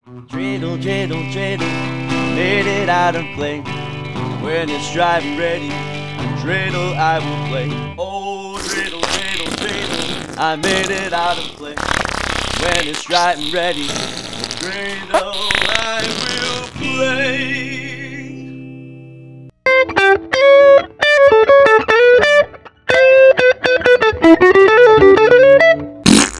Dreidel, dreidel, dreidel, made it out of clay. When it's dry and ready, dreidel I will play. Oh, dreidel, dreidel, dreidel, I made it out of clay. When it's dry and ready, dreidel I will play.